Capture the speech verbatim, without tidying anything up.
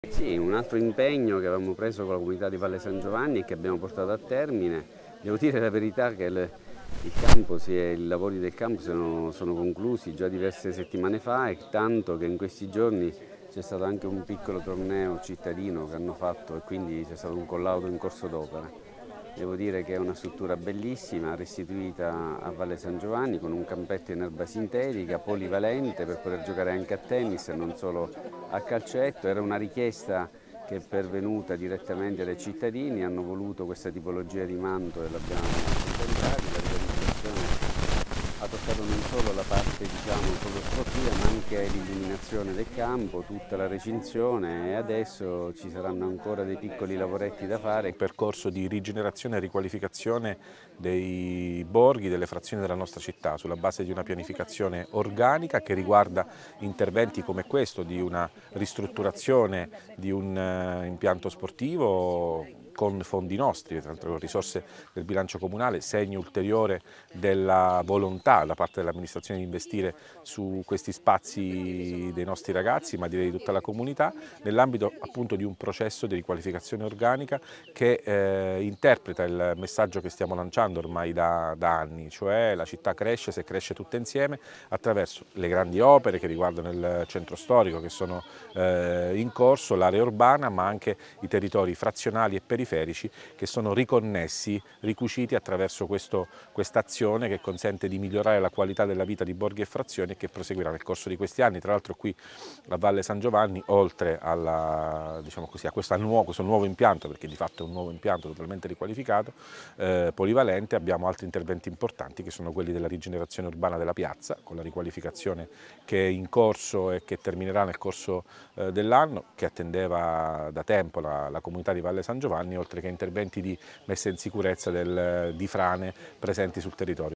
Sì, un altro impegno che avevamo preso con la comunità di Valle San Giovanni e che abbiamo portato a termine. Devo dire la verità che il, il campo, si è- i lavori del campo sono, sono conclusi già diverse settimane fa, e tanto che in questi giorni c'è stato anche un piccolo torneo cittadino che hanno fatto, e quindi c'è stato un collaudo in corso d'opera. Devo dire che è una struttura bellissima, restituita a Valle San Giovanni, con un campetto in erba sintetica, polivalente, per poter giocare anche a tennis e non solo a calcetto. Era una richiesta che è pervenuta direttamente dai cittadini, hanno voluto questa tipologia di manto e l'abbiamo accontentati. La realizzazione ha toccato non solo la parte, diciamo, solo sportiva, ma anche l'illuminazione del campo, tutta la recinzione, e adesso ci saranno ancora dei piccoli lavoretti da fare. Un percorso di rigenerazione e riqualificazione dei borghi, delle frazioni della nostra città, sulla base di una pianificazione organica che riguarda interventi come questo, di una ristrutturazione di un eh, impianto sportivo con fondi nostri, tra l'altro con risorse del bilancio comunale, segno ulteriore della volontà da parte dell'amministrazione di investire su questi spazi dei nostri ragazzi, ma direi di tutta la comunità, nell'ambito appunto di un processo di riqualificazione organica che eh, interpreta il messaggio che stiamo lanciando ormai da, da anni, cioè la città cresce se cresce tutta insieme, attraverso le grandi opere che riguardano il centro storico, che sono eh, in corso, l'area urbana, ma anche i territori frazionali e periferici che sono riconnessi, ricuciti attraverso questa azione che consente di migliorare la qualità della vita di borghi e frazioni e che proseguirà nel corso di questi anni. Tra l'altro qui a Valle San Giovanni, oltre alla, diciamo così, a questo nuovo, questo nuovo impianto, perché di fatto è un nuovo impianto totalmente riqualificato, eh, polivalente, abbiamo altri interventi importanti che sono quelli della rigenerazione urbana della piazza, con la riqualificazione che è in corso e che terminerà nel corso eh, dell'anno, che attendeva da tempo la, la comunità di Valle San Giovanni, oltre che interventi di messa in sicurezza del, di frane presenti sul territorio.